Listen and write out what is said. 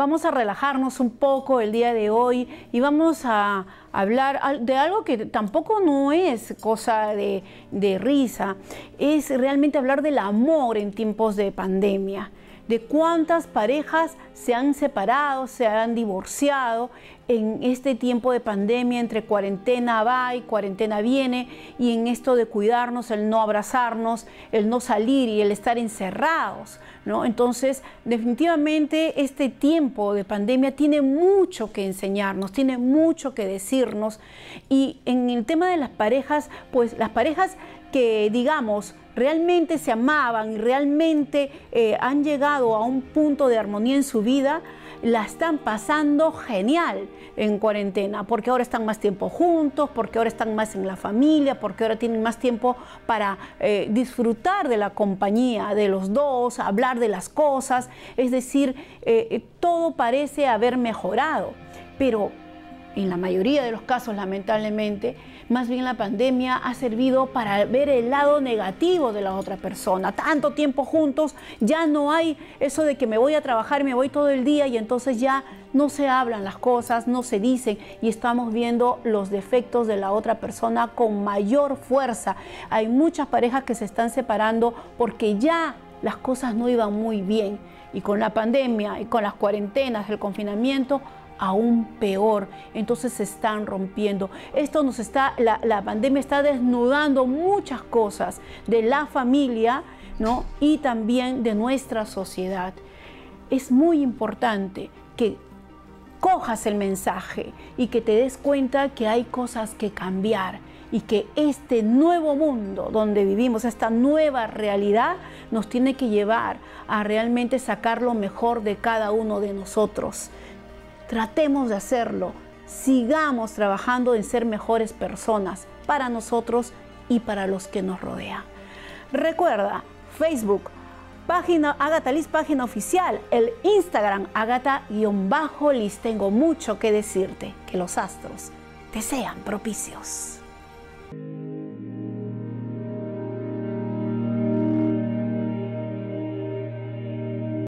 Vamos a relajarnos un poco el día de hoy y vamos a hablar de algo que tampoco no es cosa de risa, es realmente hablar del amor en tiempos de pandemia, de cuántas parejas se han separado, se han divorciado en este tiempo de pandemia, entre cuarentena va y cuarentena viene, y en esto de cuidarnos, el no abrazarnos, el no salir y el estar encerrados, ¿no? Entonces, definitivamente este tiempo de pandemia tiene mucho que enseñarnos, tiene mucho que decirnos, y en el tema de las parejas, pues las parejas que, digamos, realmente se amaban y realmente han llegado a un punto de armonía en su vida, la están pasando genial en cuarentena, porque ahora están más tiempo juntos, porque ahora están más en la familia, porque ahora tienen más tiempo para disfrutar de la compañía de los dos, hablar de las cosas, es decir, todo parece haber mejorado, pero en la mayoría de los casos, lamentablemente, más bien la pandemia ha servido para ver el lado negativo de la otra persona. Tanto tiempo juntos, ya no hay eso de que me voy a trabajar, me voy todo el día y entonces ya no se hablan las cosas, no se dicen y estamos viendo los defectos de la otra persona con mayor fuerza. Hay muchas parejas que se están separando porque ya las cosas no iban muy bien y con la pandemia y con las cuarentenas, el confinamiento, aún peor, entonces se están rompiendo. Esto la pandemia está desnudando muchas cosas de la familia, ¿no? Y también de nuestra sociedad. Es muy importante que cojas el mensaje y que te des cuenta que hay cosas que cambiar y que este nuevo mundo donde vivimos, esta nueva realidad, nos tiene que llevar a realmente sacar lo mejor de cada uno de nosotros. Tratemos de hacerlo, sigamos trabajando en ser mejores personas para nosotros y para los que nos rodean. Recuerda, Facebook, página Agatha Liz, página oficial, el Instagram Agatha_Liz. Tengo mucho que decirte, que los astros te sean propicios.